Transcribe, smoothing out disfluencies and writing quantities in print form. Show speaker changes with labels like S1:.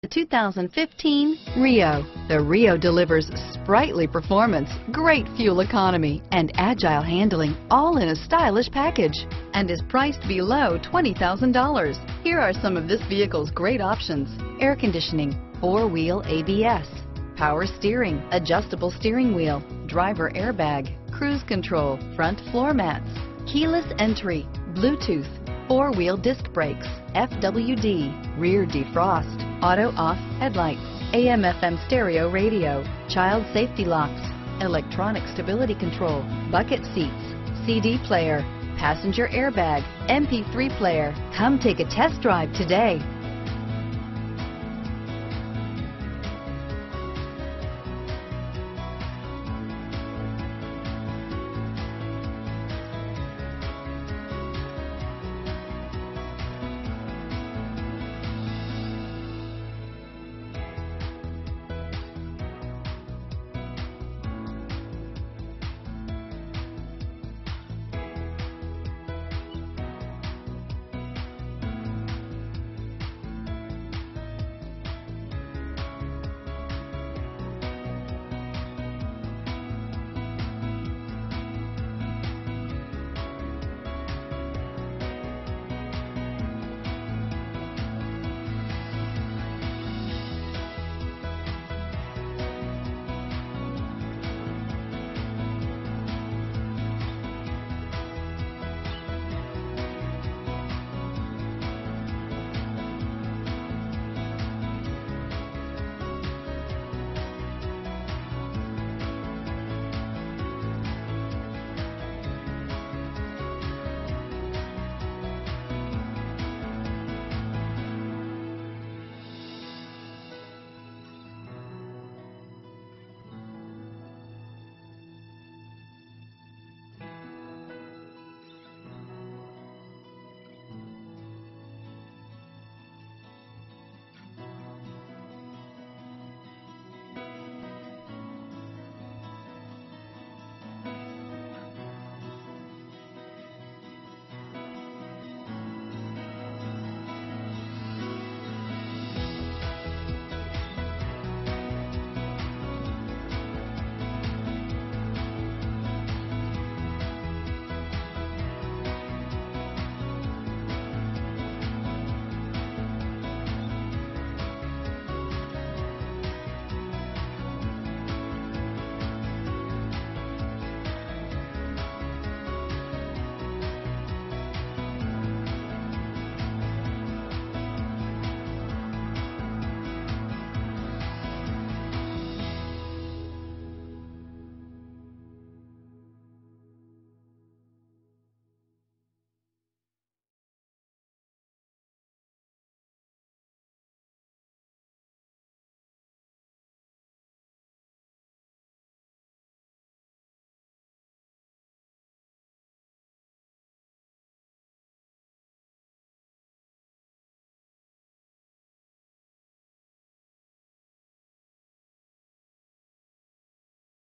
S1: The 2015 Rio. The Rio delivers sprightly performance, great fuel economy, and agile handling, all in a stylish package, and is priced below $20,000. Here are some of this vehicle's great options: air conditioning, four-wheel ABS, power steering, adjustable steering wheel, driver airbag, cruise control, front floor mats, keyless entry, Bluetooth, four-wheel disc brakes, FWD, rear defrost, auto-off headlights, AM/FM stereo radio, child safety locks, electronic stability control, bucket seats, CD player, passenger airbag, MP3 player. Come take a test drive today.